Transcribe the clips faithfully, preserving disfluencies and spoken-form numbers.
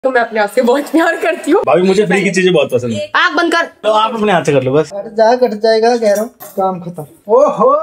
तो मैं अपने आप से बहुत प्यार करती हूँ। भाभी मुझे फ्री की चीजें बहुत पसंद है। आँख बंद कर। तो आप अपने हाथ से कर लो बस। कट जा कट जाएगा कह रहा हूँ, काम खत्म। ओहो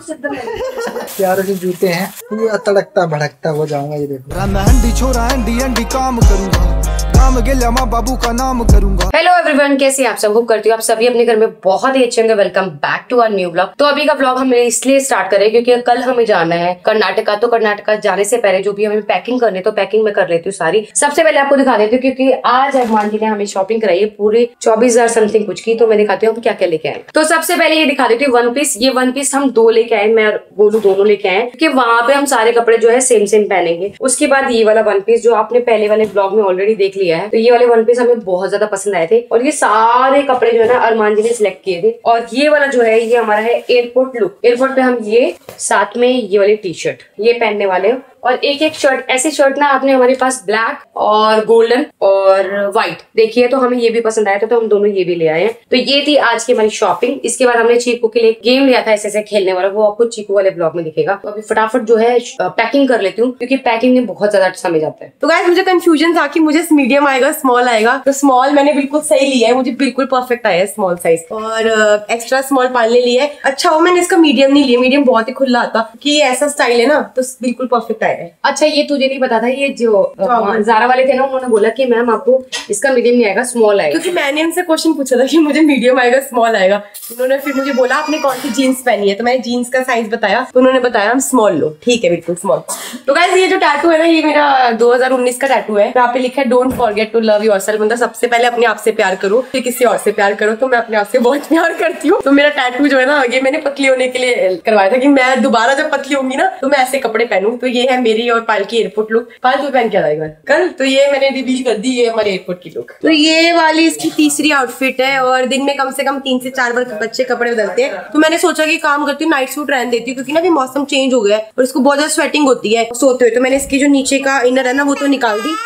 प्यारे से जूते हैं, पूरा तड़कता भड़कता हो जाऊंगा। ये देखो छोरा एंडी एंडी काम करूंगा, काम के लिए माँ बाबू का नाम करूंगा। हेलो एवरीवन, कैसे आप सब? होप करती हूँ आप सभी अपने घर में बहुत ही अच्छे होंगे। Welcome back to our new blog. तो अभी का ब्लॉग हम इसलिए स्टार्ट करें क्योंकि कल हमें जाना है कर्नाटका। तो कर्नाटका जाने से पहले जो भी हमें पैकिंग करनी है तो पैकिंग में कर लेती हूँ सारी। सबसे पहले आपको दिखा देती हूँ क्योंकि आज अरमान जी ने हमें शॉपिंग कराई है पूरे चौबीस हजार समथिंग कुछ की। तो मैं दिखाती हूँ हम क्या क्या लेके आए। तो सबसे पहले ये दिखा देती हूँ वन पीस। ये वन पीस हम दो लेके आए, मैं और गोलू दोनों लेके आए क्योंकि वहां पे हम सारे कपड़े जो है सेम सेम पहनेंगे। उसके बाद ये वाला वन पीस जो आपने पहले वाले ब्लॉग में ऑलरेडी देख लिया है, तो ये वाले वन पीस हमें बहुत ज्यादा पसंद आए थे और ये सारे कपड़े जो है ना अरमान जी ने सिलेक्ट किए थे। और ये वाला जो है ये हमारा है एयरपोर्ट लुक। एयरपोर्ट पे हम ये साथ में ये वाली टी शर्ट ये पहनने वाले हैं और एक एक शर्ट। ऐसी शर्ट ना आपने हमारे पास ब्लैक और गोल्डन और व्हाइट देखी है, तो हमें ये भी पसंद आया था तो हम दोनों ये भी ले आए हैं। तो ये थी आज की हमारी शॉपिंग। इसके बाद हमने चीकू के लिए गेम लिया था ऐसे ऐसे खेलने वाला, वो आपको चीकू वाले ब्लॉग में दिखेगा। तो अभी फटाफट जो है पैकिंग कर लेती हूँ क्योंकि पैकिंग में बहुत ज्यादा समय जाता है। तो गाइस मुझे कंफ्यूजन था कि मुझे मीडियम आएगा स्मॉल आएगा, तो स्मॉल मैंने बिल्कुल सही लिया है, मुझे बिल्कुल परफेक्ट आया है स्मॉल साइज। और एक्स्ट्रा स्मॉल पालने लिया है। अच्छा वो मैंने इसका मीडियम नहीं लिया, मीडियम बहुत ही खुला आता कि ऐसा स्टाइल है ना, तो बिल्कुल परफेक्ट आया है। अच्छा ये तुझे नहीं पता था, ये जो ज़ारा वाले थे ना उन्होंने बोला कि मैम आपको इसका मीडियम नहीं आएगा स्मॉल आएगा, क्योंकि मैंने उनसे क्वेश्चन पूछा था कि मुझे मीडियम आएगा स्मॉल आएगा। उन्होंने फिर मुझे बोला आपने कौन सी जीन्स पहनी है, तो मैंने जीन्स का साइज बताया तो उन्होंने बताया हम स्मॉल लो। ठीक है बिल्कुल स्मॉल। तो गाइस ये जो टैटू है ना ये मेरा दो हज़ार उन्नीस का टैटू है। यहाँ पे लिखा है don't forget to love yourself, मतलब सबसे पहले अपने आप से प्यार करो फिर किसी और से प्यार करो। तो मैं अपने आप से बहुत प्यार करती हूँ। तो मेरा टैटू जो है ना ये मैंने पतली होने के लिए करवाया था कि मैं दोबारा जब पतली होंगी ना तो मैं ऐसे कपड़े पहनूं। तो ये है मेरी और पायल की एयरपोर्ट लुक। पायल तो पहन के आएगा कल, तो ये मैंने रिवील कर दी, ये हमारे एयरपोर्ट की लुक। तो ये वाली इसकी तीसरी आउटफिट है और दिन में कम से कम तीन से चार बार बच्चे कपड़े बदलते हैं। तो मैंने सोचा कि काम करती हूँ नाइट सूट रहने देती हूँ क्योंकि ना भी मौसम चेंज हो गया है और इसको बहुत ज्यादा स्वेटिंग होती है सोते हुए। तो मैंने इसकी जो नीचे का इनर है ना वो तो निकाल दी।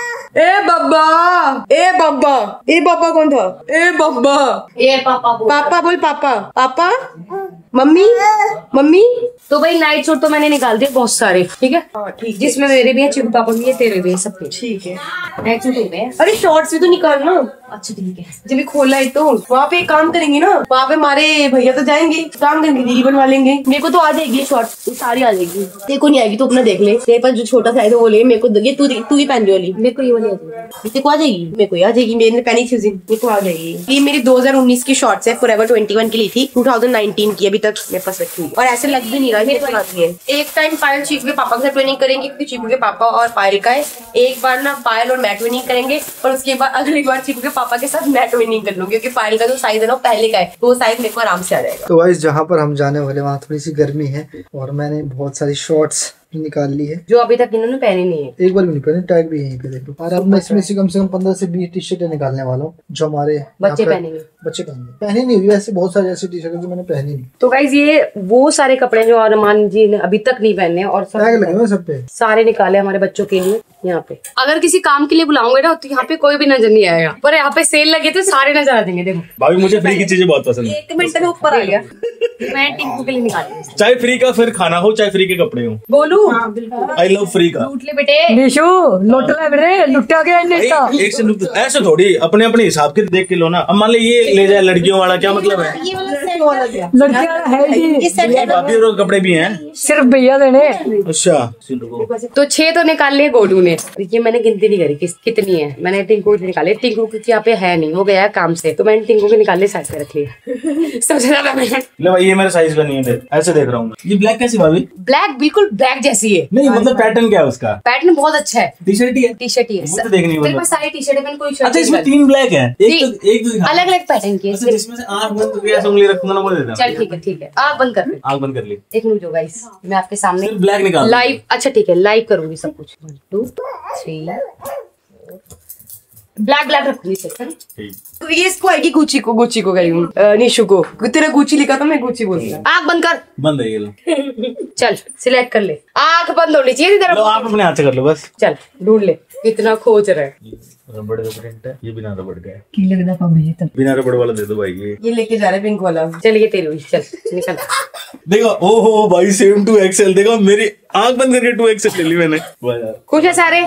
ए बब्बा ए बब्बा ए बब्बा कौन था? ए बब्बा ए पापा बोल। पापा बोल पापा पापा मम्मी मम्मी। तो भाई नाइट सूट तो मैंने निकाल दिए बहुत सारे। ठीक है ठीक, जिसमें मेरे भी है चिकू पापा भी है तेरे भी है सबके। ठीक है नाइट सूट हो गए। अरे शॉर्ट्स भी तो निकालना। अच्छा ठीक है जब भी खोला है तो वहाँ पे एक काम करेंगे ना, वहाँ पे हमारे भैया तो जाएंगे काम करेंगे रील बनवा लेंगे। मेरे को तो आ जाएगी शॉर्ट सारी आ जाएगी, तेरे को नहीं आएगी तो अपना देख ले। तेरे पास जो छोटा साइज है वो ले, मेरे को ये तू तू ही पहन वाली, मेरे को ये वाली आ जाएगी। तेरे को आ जाएगी, मेरे को आ जाएगी, मैंने पहनी थी मेरे को आ जाएगी। ये मेरी दो हजार उन्नीस की शॉर्ट्स है, फॉरएवर ट्वेंटी वन की ली थी, टू थाउजेंड नाइनटीन की अभी तक मेरे पास रखी और ऐसे लग भी नहीं रहा मेरे पास है। एक टाइम पायल चीकू के पापा के साथ ट्रेनिंग करेंगे क्योंकि चीकू के पापा और पायल का है। एक बार ना पायल और मैं ट्रेनिंग करेंगे और उसके बाद अगली बार चीकू के पापा के साथ मैं ट्रेनिंग कर लूंगी क्योंकि पायल का जो साइज है ना पहले का है, तो वो साइज मेरे को आराम से आ जाएगा। तो गाइस जहाँ पर हम जाने वाले वहाँ थोड़ी सी गर्मी है और मैंने बहुत सारी शॉर्ट्स निकाल ली है जो अभी तक इन्होंने पहनी नहीं है। एक बार भी नहीं पहनी, टैग भी यहीं पे देखो। और अब मैं इसमें से कम से कम पंद्रह से बीस टी शर्टें निकालने वाला हूँ जो हमारे बच्चे पहनेंगे। बच्चे पहनेंगे, पहनी नहीं हुई वैसे बहुत सारी ऐसी टी शर्ट जो मैंने पहनी नहीं। तो गाइस ये वो सारे कपड़े जो अरमान जी ने अभी तक नहीं पहने और टैग लगे हुए सब पे, सारे निकाले हमारे बच्चों के लिए। यहाँ पे अगर किसी काम के लिए बुलाऊंगे ना तो यहाँ पे कोई भी नजर नहीं आएगा, पर यहाँ पे सेल लगे तो सारे नजर आ जाएंगे। देखो भाभी मुझे फ्री की चीजें बहुत पसंद है। एक मिनट में ऊपर आ गया। मैं टिंकू के लिए निकाली, चाहे फ्री का फिर खाना हो चाहे फ्री के कपड़े हो। बोलू आई लव फ्री का। लूट ले बेटे निशु, लूट ले बेटे, लुटा गया एक से लुट ऐसे थोड़ी अपने अपने हिसाब के देख के लो ना। अब मान ली ये ले जाए लड़कियों वाला, क्या मतलब है? लड़कियां है जी, भाभी और कपड़े भी हैं सिर्फ भैया देने। अच्छा तो छह तो निकाल लिए गोलू ने। ये मैंने गिनती नहीं करी किस कितनी है, मैंने टिंकू की निकाले। टिंकू की यहाँ पे है नहीं, हो गया है काम से, तो मैंने टिंकू के निकाले साइज पे रख लिया। सबसे ज्यादा ले भाई ये मेरे साइज का नहीं है, ऐसे देख रहा हूँ। ये ब्लैक कैसी भाभी? ब्लैक बिल्कुल ब्लैक जैसी है। नहीं मतलब पैटर्न क्या है उसका? पैटर्न बहुत अच्छा है। टी शर्ट ही है, टी शर्ट ही है। तो देखनी मेरे पास सारी टी शर्ट है, कोई शर्ट। अच्छा इसमें तीन ब्लैक है, एक तो एक तो अलग अलग पैटर्न की है। जिसमें से आँख बंद करके ऐसे उंगली रखूंगा ना वो दे देना। चल ठीक है ठीक है, आँख बंद कर, आँख बंद कर ली। एक मिनट हो गाइस, मैं आपके सामने ब्लैक निकाल लाइव। अच्छा ठीक है लाइव करूंगी सब कुछ। One two three black black रखूंगी सर। तो ये इसको आएगी गुची को, गुची को गई हूँ निशु को। तेरा गुची लिखा था मैं गुची बोल रही हूँ। आँख बंद कर। बंद है ये लो। चल सिलेक्ट कर ले, आँख बंद होनी चाहिए तेरा। लो आप अपने हाथ से कर लो बस। चल ढूंढ ले, कितना खोज रहा है। रबड़ का प्रिंट है, ये बिना रबड़ का है। की लगदा पाबे तक बिना रबड़ वाला दे दो भाई। ये ये लेके जा रहे पिंक वाला। चल ये तेरी हुई, चल निकल। देखो ओहो भाई सेम टू एक्सएल। देखो मेरी आँख बंद करके टू एक्सएल ले ली मैंने। खुश है सारे?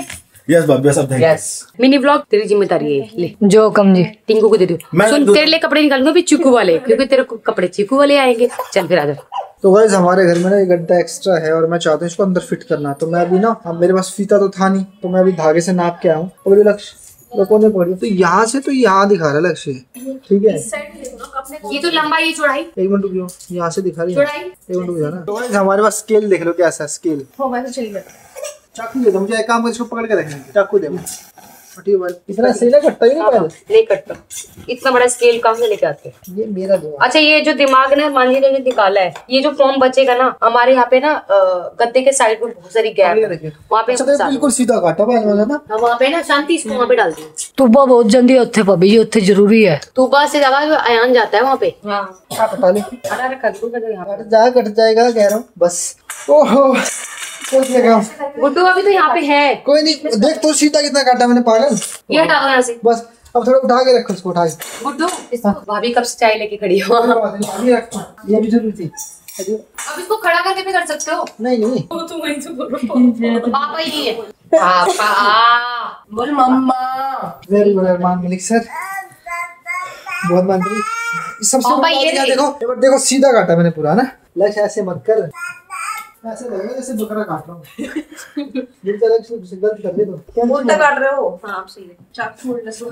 यस भाभी सब थैंक यस मिनी ब्लॉग तेरी जिम्मेदारी है, ले जो कम जी टिंकू को दे दो। मैं सुन दो- तेरे लिए कपड़े निकालूंगा भी चीकू वाले, क्योंकि तेरे को कपड़े चीकू वाले आएंगे। चल फिर आ जा। तो गाइस हमारे घर में ना एक गड्ढा एक्स्ट्रा है और मैं चाहता हूँ इसको अंदर फिट करना। तो मैं अभी ना, अब मेरे पास फीता तो था नहीं, तो मैं अभी धागे से नाप के आया हूँ। और ये लक्ष्य लोगों ने पढ़ी तो यहाँ से तो यहाँ दिखा रहा है लक्ष्य, ठीक है। ये तो लंबाई ये चौड़ाई एक मिनट रुकियो, यहाँ से दिखा रही है, चौड़ाई एक मिनट रुक जाना। तो गाइस हमारे पास स्केल देख लो कैसा है स्केल। चाकू दे दो मुझे, एक काम कर, इसको पकड़ के रखेंगे। चाकू दे मुझे, इतना सही ना कटता ही नहीं पहले। नहीं कटता, इतना बड़ा स्केल कहाँ से लेके आते हैं? ये मेरा दिमाग। अच्छा ये जो दिमाग ना मांझी ने निकाला है, ये जो फॉर्म बचेगा ना हमारे यहाँ पे ना अ, गद्दे के साइड में बहुत सारी गैप ये है, देखिए। वहाँ पे अच्छा तो बिल्कुल सीधा काटा पहले वाला ना। हम वहाँ पे ना शांति इसको वहाँ पे डाल दिए। तुबा बहुत जल्दी उत्थे भाभी जी, उत्थे जरूरी है। तूबा से ज्यादा अयान जाता है वहाँ पे। हाँ कटा ले, हटा रखा है, गुड्डू का यहाँ पे। कट जा कट जाएगा कह रहा हूँ बस। ओहो सोच लगा, गुड्डू अभी तो यहाँ पे है, कोई नहीं, देख तो सीधा कितना काटा मैंने पागल। ये हटा दो यहाँ से। बस अब थोड़ा उठा के रखो इसको, उठा के। गुड्डू इसको भाभी कब से चाय लेके खड़ी हो। अभी रखो, ये भी जरूरी थी। अब इसको खड़ा करके भी कर सकते हो। नहीं नहीं पापा ही है, पापा बोल मम्मा। Very good Armaan Malik sir, बहुत मेहनत। सबसे पापा बड़ी ये बात क्या, देखो एक बार देखो सीधा काटा मैंने पूरा ना। लक्ष्य ऐसे मत कर, ऐसे लगेगा जैसे बकरा काट रहा हूँ। दिल से लक्ष्य से गलत कर दे तो क्या उल्टा काट रहे हो। हाँ आप सही है, चाकू उल्टा सो।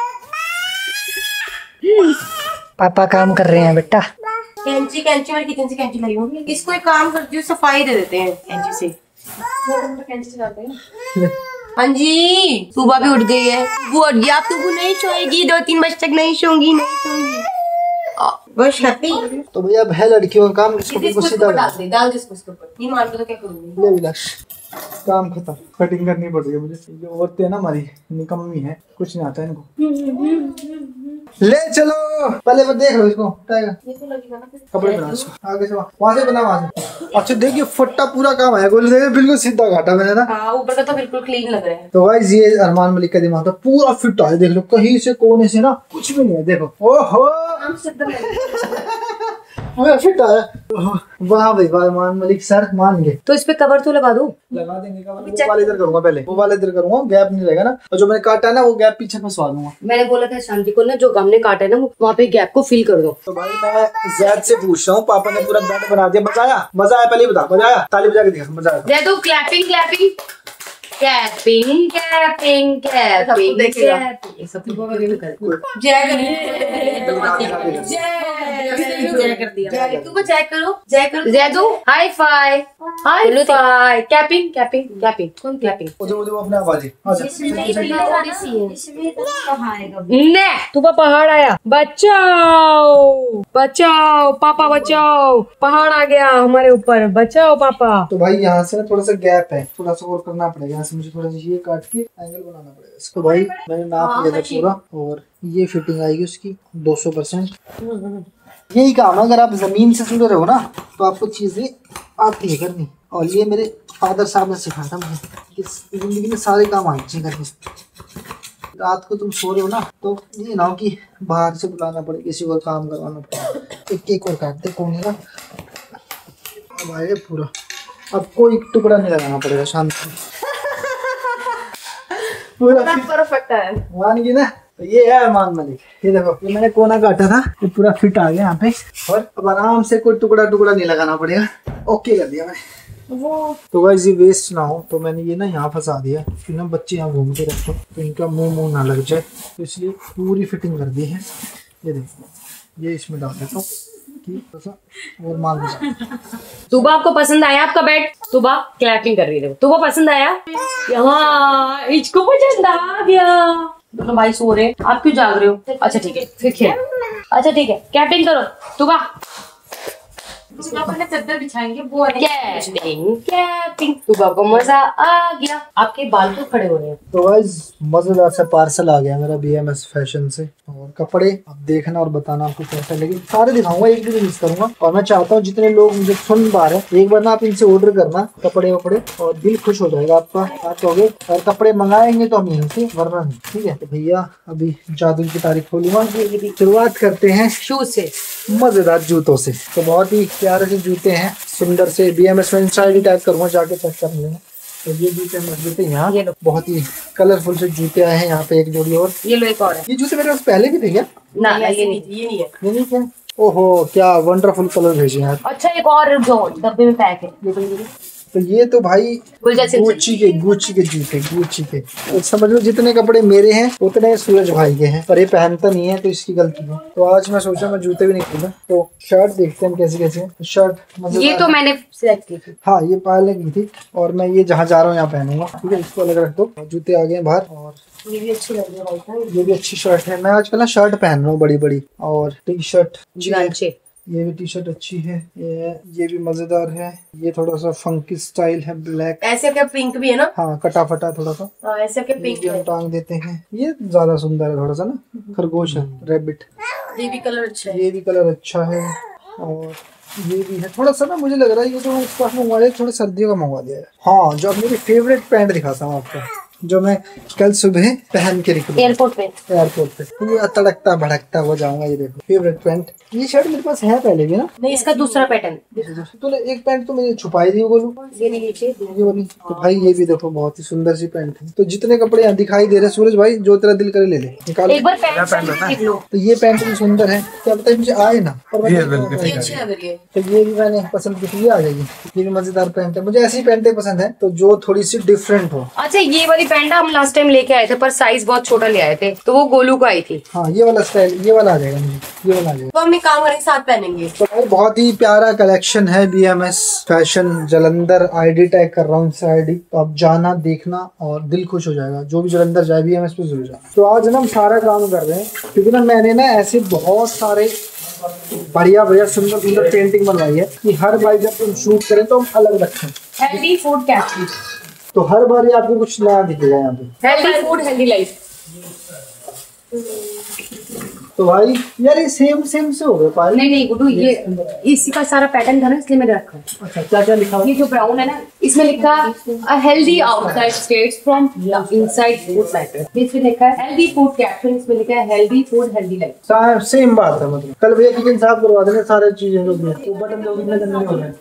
पापा काम कर रहे हैं बेटा। कैंची कैंची मेरे किचन से कैंची लाई हूँ। इसको एक काम करती हूँ, सफाई दे देते हैं कैंची से। कैंची से जाते हैं। हाँ जी सुबह भी उठ गई है, वो उठ गया। अब तू नहीं सोएगी, दो तीन बजे तक नहीं सोऊंगी, नहीं सोऊंगी बस हैप्पी। तो भैया अब है लड़कियों का काम, इसको बिल्कुल सीधा डाल दे, डाल दे इसको इसके ऊपर। नहीं मान तो क्या करूंगी। ले विलास, काम खत्म। कटिंग करनी पड़ रही है मुझे, ये औरतें ना हमारी निकम्मी है, कुछ नहीं आता इनको। ले चलो पहले वो देख लो इसको, उठाएगा कपड़े बना इसको, आगे से वहां से बना, वहां से। अच्छा देखिए फट्टा पूरा काम आया, गोल देखिए बिल्कुल सीधा काटा मैंने ना। हाँ ऊपर का तो बिल्कुल क्लीन लग रहा है। तो गाइस ये अरमान मलिक का दिमाग था, पूरा फिट है, देख लो कहीं से कोने से ना कुछ भी नहीं है। देखो ओहो पूरा फिट आया। वाह भाई वाह, अरमान मलिक सर मान गए। तो इस पे कवर तो लगा दो। लगा देंगे कवर, वो वाले इधर करूंगा पहले, वो वाले इधर करूंगा, गैप नहीं रहेगा ना। और जो मैंने काटा है ना वो गैप पीछे फंसवा दूंगा। मैंने बोला था शांति को ना, जो हमने काटा है ना वहाँ पे गैप को फिल कर दो। तो भाई मैं जैद से पूछ रहा हूँ, पापा ने पूरा बेड बना दिया, मजा आया? मजा आया पहले ही बता, मजा आया? ताली बजा के दिखा, मजा आया? दे दो clapping clapping clapping clapping clapping clapping सब जय जय कर दिया। तू को जय करो, जय करो, जय दो, high five high five, clapping clapping clapping कौन कैपिंग? मुझे मुझे अपने आप आ जाए, आ जा। ने तू पहाड़ आया, बचाओ बचाओ पापा बचाओ, पहाड़ आ गया हमारे ऊपर, बचाओ पापा। तो भाई यहाँ से ना थोड़ा सा गैप है, थोड़ा सा और करना पड़ेगा। यहाँ से मुझे थोड़ा सा ये काट के एंगल बनाना पड़ेगा इसको। भाई मैंने नाप लिया था पूरा, और ये फिटिंग आएगी उसकी दो सौ परसेंट। यही काम है, अगर आप जमीन से जुड़े रहो ना तो आपको चीजें आती है करनी। और ये मेरे फादर साहब ने सिखाया था मुझे, इस जिंदगी में सारे काम आने चाहिए करने। रात को तुम सो रहे हो ना तो ये ना हो कि बाहर से बुलाना पड़े, किसी और काम करवाना पड़े। एक एक और काट दे कोने का, अब आएगा पूरा। अब कोई टुकड़ा नहीं लगाना पड़ेगा, शांति पूरा परफेक्ट है। मान गई ना। तो ये है अरमान मलिक, ये देखो ये मैंने कोना काटा था, ये पूरा फिट आ गया यहाँ पे। और अब आराम से कोई टुकड़ा टुकड़ा नहीं लगाना पड़ेगा। ओके कर दिया मैंने। तो गाइस ये वेस्ट ना हो तो मैंने ये ना यहाँ फंसा दिया, फिर ना बच्चे यहाँ घूमते रहते तो इनका मुंह मुंह ना लग जाए, तो इसलिए पूरी फिटिंग कर दी है। ये देखो ये इसमें डाल देता हूँ और माल। सुबह आपको पसंद आया आपका बेड? सुबह क्लैपिंग कर रही है, सुबह पसंद आया? यहाँ इसको पसंद आ गया। दोनों भाई सो रहे हैं, आप क्यों जाग रहे हो? अच्छा ठीक है फिर खेल। अच्छा ठीक है कैपिंग करो सुबह, चद्दर बिछाएंगे वो कैपिंग कैपिंग। सुबह को मजा आ गया। आपके बाल क्यों खड़े हो रहे हैं? तो गाइस मजेदार सा पार्सल आ गया मेरा बीएमएस फैशन से, और कपड़े अब देखना और बताना आपको कैसा लगे। सारे दिखाऊंगा, एक भी मिस करूंगा। और मैं चाहता हूँ जितने लोग मुझे सुन पा रहे हैं, एक बार ना आप इनसे ऑर्डर करना कपड़े वपड़े, और दिल खुश हो जाएगा आपका। आप कहोगे और कपड़े मंगाएंगे तो हम यहीं से, वरना नहीं। ठीक है तो भैया अभी जादू की तारीख खोलूंगा। शुरुआत करते हैं शूज से, मजेदार जूतों से। तो बहुत ही प्यारे से जूते हैं, सुंदर से। बीएमएस में इंस्टा आईडी टैग करूंगा, जाके चेक कर लेना। तो ये जूते हम रख देते हैं यहाँ। बहुत ही कलरफुल से जूते आए हैं यहाँ पे, एक जोड़ी और। ये लो एक और है। ये जूते मेरे पास पहले भी थे क्या? ना ना ये नहीं ये नहीं है। ये नहीं क्या? ओहो क्या वंडरफुल कलर भेजे यार। अच्छा एक और जो डब्बे में पैक है। तो ये तो भाई गुच्ची के गुच्ची के जूते गुच्ची के, तो समझ लो जितने कपड़े मेरे हैं उतने सूरज भाई के हैं, पर ये पहनता नहीं है तो इसकी गलती है। तो आज मैं सोचा मैं जूते भी नहीं खरीदा, तो शर्ट देखते हैं कैसे कैसे। शर्ट ये तो मैंने सिलेक्ट की थी। हाँ ये पहले की थी, और मैं ये जहाँ जा रहा हूँ यहाँ पहनूंगा। ठीक है, इसको अलग रख दो। जूते आ गए बाहर, और ये भी अच्छी लग रही है। ये भी अच्छी शर्ट है। मैं आजकल ना शर्ट पहन रहा हूँ बड़ी बड़ी, और टी शर्ट। ये भी टी शर्ट अच्छी है। ये ये भी मजेदार है। ये थोड़ा सा फंकी स्टाइल है, ब्लैक। ऐसे क्या पिंक भी है ना? हाँ कटा फटा थोड़ा सा। हाँ, ऐसे क्या पिंक हम टांग देते हैं। ये ज्यादा सुंदर है, थोड़ा सा ना खरगोश है, रैबिट। ये भी कलर अच्छा है। ये भी कलर अच्छा है, और ये भी है थोड़ा सा ना, मुझे लग रहा है ये जो मैं इस पास मंगवा लिया थोड़ा सर्दियों का मंगवा दिया है। हाँ जो अब मेरी फेवरेट पैंट दिखाता हूँ आपको, जो मैं कल सुबह पहन के निकलूंगा एयरपोर्ट पे। एयरपोर्ट पे पूरा तड़कता भड़कता हो जाऊंगा। ये देखो फेवरेट पैंट। ये शर्ट मेरे पास है पहले भी ना। नहीं इसका दूसरा पैटर्न। तूने एक पैंट तो मैंने छुपाई दी बोलूं, ये नीचे ये वाली। तो भाई ये भी देखो बहुत ही सुंदर सी पैंट है। तो जितने कपड़े यहाँ दिखाई दे रहे हैं सूरज भाई, जो तेरा दिल करे ले ले, निकाल। एक बार पैंट देख लो। तो ये पैंट भी सुंदर है, क्या पता है मुझे आए ना, पर ये अच्छी लग रही है। तो ये भी मैंने पसंद की थी, ये आ जाएगी। ये भी मजेदार पैंट है, मुझे ऐसी पैंटें पसंद है तो जो थोड़ी सी डिफरेंट हो। अच्छा ये वाली पैंट हम लास्ट टाइम लेके आए थे, पर साइज बहुत छोटा ले आए थे, तो वो गोलू को आई थी। हाँ ये वाला स्टाइल, ये वाला आ जाएगा मुझे, ये वाला आ जाएगा। तो हम एक काम करेंगे साथ पहनेंगे। तो भाई बहुत ही प्यारा कलेक्शन है B M S fashion Jalandhar. ID tag कर रहा हूँ इससे आईडी, तो आप जाना देखना और दिल खुश हो जाएगा। जो भी जलंधर जाए बी एम एस पे जरूर जाना। तो आज ना हम सारा काम कर रहे हैं, क्योंकि ना मैंने ना ऐसे बहुत सारे बढ़िया बढ़िया सुंदर सुंदर पेंटिंग बनवाई है कि हर बार जब तुम शूट करें तो हम अलग रखें। हेल्दी फूड कैप्सूल, तो हर बार ये आपको कुछ नया दिखेगा यहाँ पे। Healthy food healthy life. तो भाई यार ये सेम सेम से हो गए पायल। नहीं नहीं गुड्डू, ये इसी का सारा पैटर्न था ना, इसलिए मैंने रखा। अच्छा क्या क्या लिखा हुआ? ये जो ब्राउन है ना, इसमें लिखा a healthy outside starts from inside food matter. इसमें लिखा है हेल्दी फूड कैप्सूल, इसमें लिखा है healthy food healthy life. Same बात है। मतलब कल भैया किचन साफ करवा देना सारे चीजें जो भी है, तो बटन जो कितने गंदे हो गए।